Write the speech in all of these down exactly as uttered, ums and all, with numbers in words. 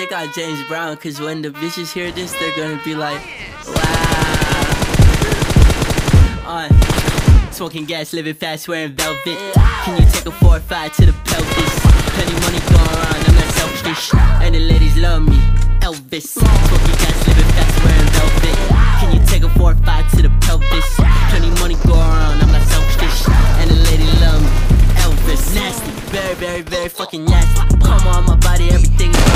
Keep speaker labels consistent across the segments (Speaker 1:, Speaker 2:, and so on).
Speaker 1: think I'm James Brown, cause when the bitches hear this, they're gonna be like, wow. On smoking gas, living fast, wearing velvet. Can you take a four or five to the pelvis? Plenty money going around, I'm not selfish, and the ladies love me. Elvis, smoking gas, living fast, wearing velvet. Can you take a four or five to the pelvis? Plenty money going around, I'm not selfish, and the ladies love me. Elvis, nasty, very, very, very fucking nasty. Come on my body, everything is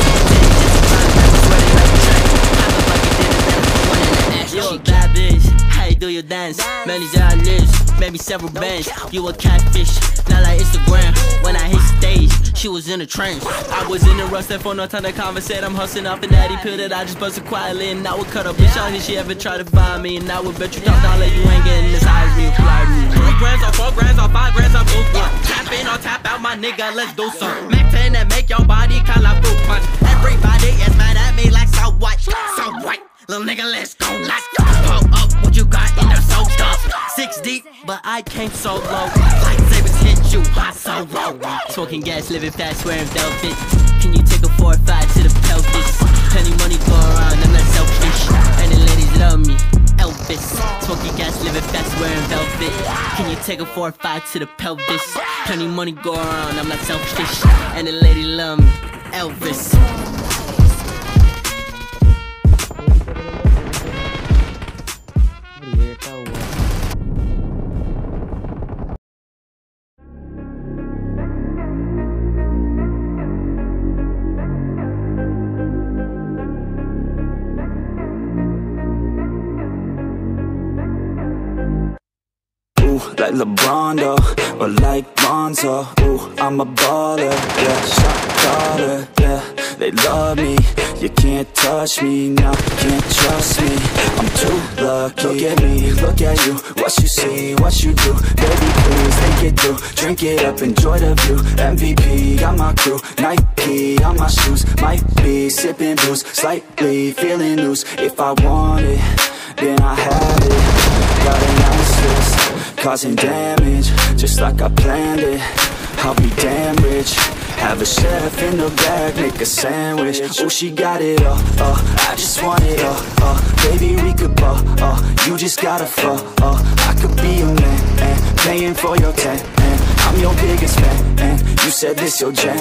Speaker 1: yo, bad bitch, how you do your dance? Many giant lips, maybe several bands. You a catfish, not like Instagram. When I hit stage, she was in a trance. I was in a rush, that for no time to conversate. I'm hustling off an addy pill that I just busted quietly. And I would cut a bitch on if she ever try to find me. And I would bet you top dollar you ain't getting as high as me. Apply me. Three grams or four grams or five grams, I move one. Tap in or tap out, my nigga, let's do some. Mac ten that make your body call out fruit punch. Everybody is mad at me like so white, so white. Little nigga, let's go, let's go. Pull up what you got in there so tough. Six deep, but I came so low. Lightsabers hit you, hot so low. Smoking gas, living fast, wearing velvet. Can you take a four or five to the pelvis? Plenty money going around, I'm not selfish, and the ladies love me. Elvis, smoking gas, living fast, wearing velvet. Can you take a four or five to the pelvis? Plenty money going around, I'm not selfish, and the ladies love me. Elvis.
Speaker 2: Like LeBron though, or like Lonzo. Ooh, I'm a baller, yeah, shot caller, yeah. They love me, you can't touch me, no, can't trust me. I'm too lucky. Look at me, look at you, what you see, what you do. Baby, please, think it through, drink it up, enjoy the view. M V P, got my crew, Nike on my shoes. Might be sipping booze, slightly feeling loose. If I want it, then I have it. Got a nice list, causing damage, just like I planned it. I'll be damn rich. Have a chef in the back, make a sandwich. Oh, she got it all, uh, I just want it all, uh, baby, we could ball, uh, you just gotta fall, uh, I could be a man, and paying for your tan, and I'm your biggest fan, and you said this your jam,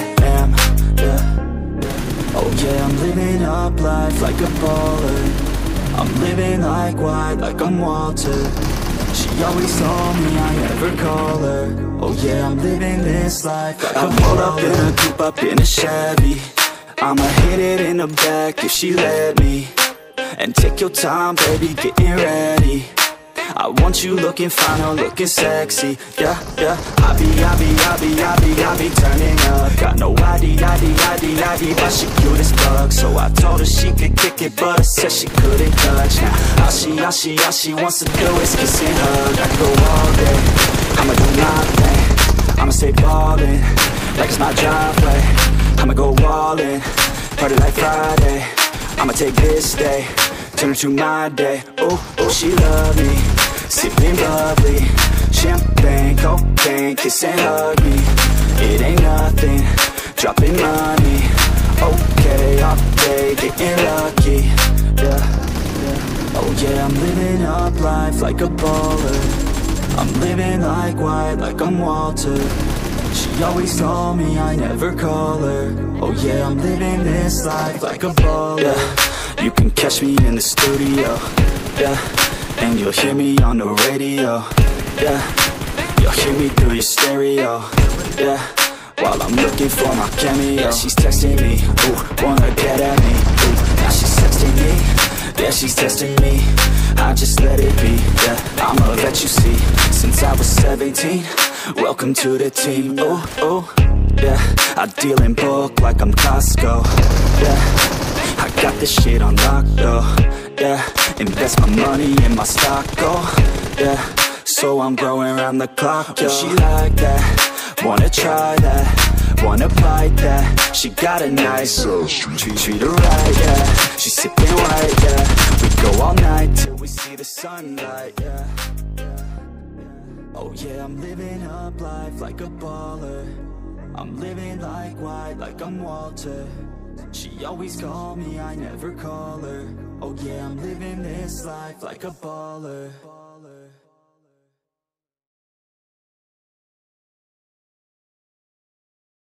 Speaker 2: yeah. Oh yeah, I'm living up life like a baller. I'm living like white, like I'm Walter. She always told me I never call her. Oh yeah, I'm living this life like I'm pulled up in a coupe, up in a Chevy. I'ma hit it in the back if she let me. And take your time, baby, getting ready. I want you looking fine or looking sexy. Yeah, yeah, I be, I be, I be, I be, I be turning up. Got no I D, I D, I D, I D, but she cute as fuck. So I told her she could kick it, but I said she couldn't touch. Now all she, all she, all she wants to do is kiss and hug. I go all day, I'ma do my thing. I'ma stay ballin', like it's my job play. I'ma go all in, party like Friday. I'ma take this day, turn it to my day. Oh, oh, she love me, sipping bubbly, champagne, cocaine, kiss and hug me. It ain't nothing, dropping money. Okay, all day, getting lucky. Yeah, yeah. Oh yeah, I'm living up life like a baller. I'm living like white, like I'm Walter. She always told me I never call her. Oh yeah, I'm living this life like a baller. Yeah, you can catch me in the studio. Yeah, and you'll hear me on the radio. Yeah, you'll hear me through your stereo. Yeah, while I'm looking for my cameo. Yeah, she's texting me, ooh, wanna get at me. Ooh, now she's texting me, yeah, she's testing me. I just let it be, yeah, I'ma let you see. Since I was seventeen, welcome to the team. Ooh, ooh, yeah, I deal in bulk like I'm Costco. Yeah, I got this shit on lock though. Yeah, invest my money in my stock, oh, yeah. So I'm growing around the clock, yo. She like that, wanna try that, wanna bite that. She got a nice ass, treat, treat her right, yeah. She sipping white, yeah. We go all night till we see the sunlight, yeah, yeah, yeah. Oh yeah, I'm living up life like a baller. I'm living like white, like I'm Walter. She always call me, I never call her. Oh yeah, I'm living this life like a baller.